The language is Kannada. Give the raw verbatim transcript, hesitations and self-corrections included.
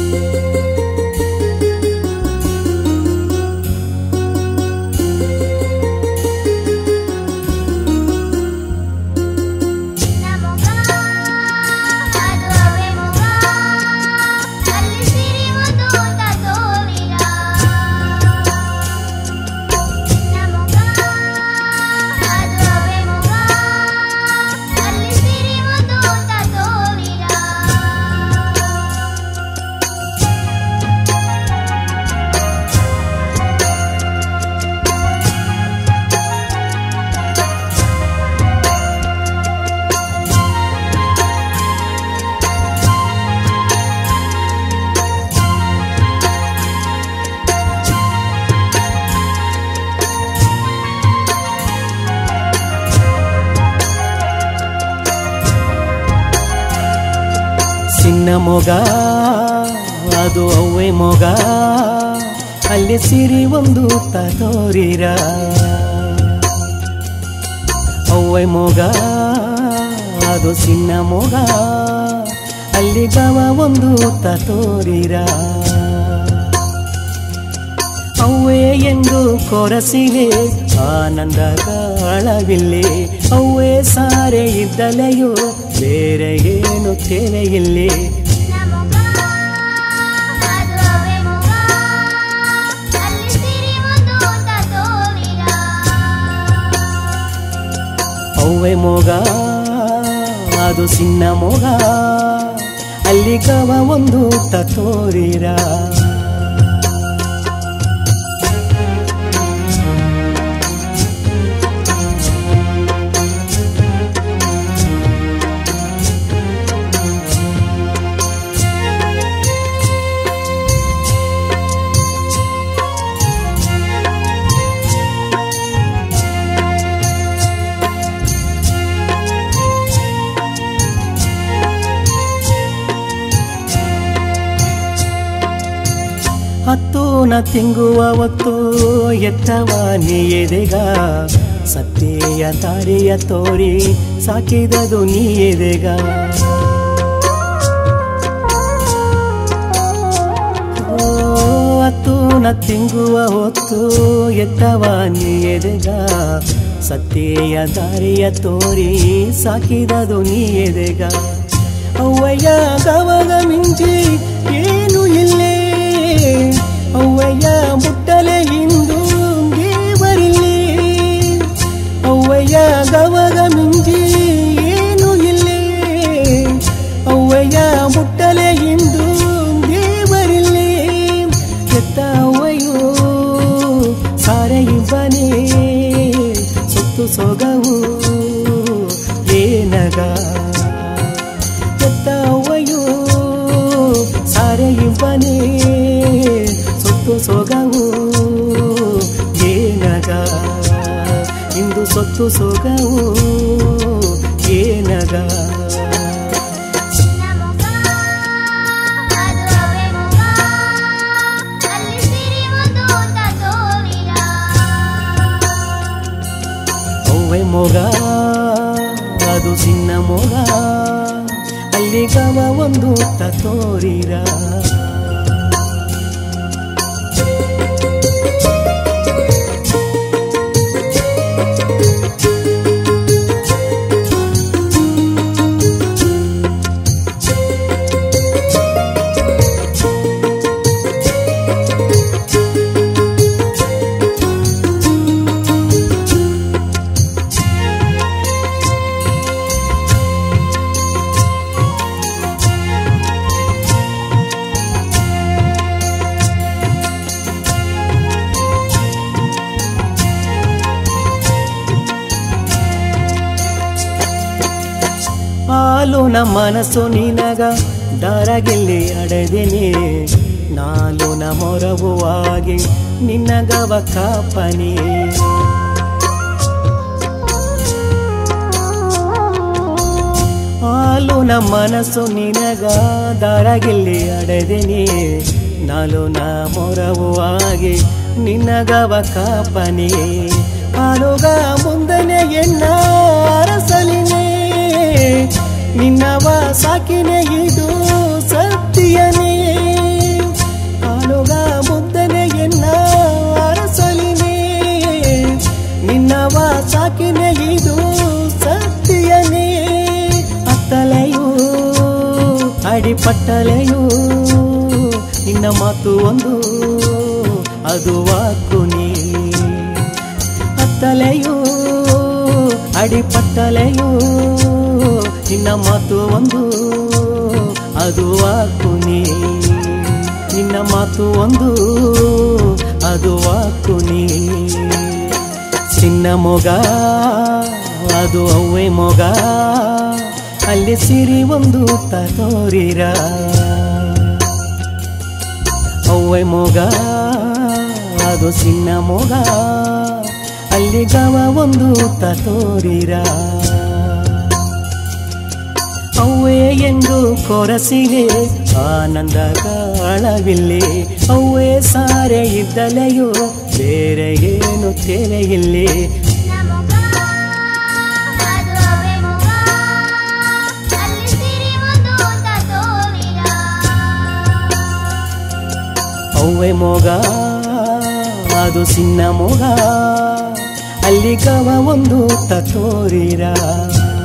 ಚಿನ್ನ ಮೊಗ ಅದು ಅವ್ವೆ ಮೊಗ ಅಲ್ಲಿ ಸಿರಿ ಒಂದು ತೋರಿರ ಅವ್ವೆ ಮೊಗ ಅದು ಚಿನ್ನ ಮೊಗ ಅಲ್ಲಿ ಗವ ಒಂದು ತೋರಿರ ಅವ್ವೆ ಎಂದು ಕೊರಸಿಲೆ ಆನಂದ ಕಾಳವಿಲ್ಲಿ ಅವ್ವೆ ಸಾರೆ ಇದ್ದಲೆಯೋ ಬೇರೆ ಏನು ತೇವೆ ಇಲ್ಲಿ ಅವ್ವೆ ಮೊಗ ಅದು ಚಿನ್ನ ಮೊಗ ಅಲ್ಲಿ ಗವ ಒಂದು ತೋರಿರ ಹತ್ತು ನ ತಿಂಗುವ ಹೊತ್ತು ಎತ್ತವ ನೀ ಎದೆಗ ಸತ್ಯೆಯ ತಾರೆಯ ತೋರಿ ಸಾಕಿದದು ನೀ ಎದೆಗ ಹತ್ತು ನ ತಿಂಗುವ ಹೊತ್ತು ಎತ್ತವ ನೀ ಎದೆಗ ಸತ್ಯೆಯ ತಾರೆಯ ತೋರಿ ಸಾಕಿದದು ನೀ ಎದೆಗ ಅವ್ವಯ್ಯ ಗವಗ ಮಿಂಚಿ ಏನು ಇಲ್ಲೇ ಅವ್ವಯ್ಯ ಮುಟ್ಟಲೆ ಇಂದು ದೇವರಿಲ್ಲಿ ಅವ್ವಯ್ಯ ಗವಗ ಮಿಂಚಿ ಏನು ಇಲ್ಲೇ ಅವ್ವಯ್ಯ ಮುಟ್ಟಲೆ ಇಂದು ದೇವರಿಲ್ಲಿ ಎತ್ತ ಅವ್ವಯ್ಯೋ ಸಾರೆ ಇಬ್ಬನೇ ಸೊತ್ತು ಸೊಗವು ಏನಗ ಎತ್ತ ಅವ್ವಯ್ಯೋ ಸಾರೆ ಇಬ್ಬನೇ ಸೊತ್ತು ಸೊಗವು ಏನಗ ಇಂದು ಸೊತ್ತು ಸೊಗವು ಏನಗ ಅವ್ವೆ ಮೊಗ ಅದು ಚಿನ್ನ ಮೊಗ ಅಲ್ಲಿ ಗವ ಒಂದು ತೋರಿರ ಹಾಲು ನ ಮನಸ್ಸು ನಿನಗ ದಾರಗಿಲ್ಲಿ ಅಡೆದಿನಿ ನಾಲು ನ ಮೊರವುವಾಗಿ ನಿನ್ನಗವ ಕಾಪನಿ ಹಾಲು ನ ಮನಸ್ಸು ನಿನಗ ದಾರಗಿಲ್ಲಿ ಅಡೆದಿನಿ ನಾಲು ನ ಮೊರವುವಾಗಿ ನಿನ್ನಗವ ಕಾಪನಿ ಹಾಲುಗ ಮುಂದನೆ ಎನ್ನ ಅರಸಲಿನೇ ನಿನ್ನವ ಸಾಕಿನೆ ಇದು ಸತ್ಯನೇ ಅಡಿಪಟ್ಟಲೆಯು ನಿನ್ನ ಮಾತು ಒಂದು ಅದು ವಾಕುನಿ ಅತ್ತಲೆಯು ಅಡಿಪಟ್ಟಲೆಯು ನಿನ್ನ ಮಾತು ಒಂದು ಅದು ವಾಕುನಿ ನಿನ್ನ ಮಾತು ಒಂದು ಅದು ವಾಕುನಿ ಚಿನ್ನ ಮೊಗ ಅದು ಅವ್ವೆ ಮೊಗ ಅಲ್ಲಿ ಸಿರಿ ಒಂದು ತೋರಿರ ಅವ್ವೆ ಮೊಗ ಅದು ಚಿನ್ನ ಮೊಗ ಅಲ್ಲಿ ಗವ ಒಂದು ತೋರಿರ ಅವ್ವೇ ಎಂದು ಕೊರಸಿಗೆ ಆನಂದ ಕಾಳವಿಲ್ಲಿ ಅವ್ವೇ ಸಾರೆ ಇದ್ದಲೆಯೋ ಬೇರೆ ಏನು ತೆರೆಯಿಲ್ಲಿ ಅವ್ವೆ ಮೊಗ ಅದು ಚಿನ್ನ ಮೊಗ ಅಲ್ಲಿ ಗವ ಒಂದು ತೋರಿರ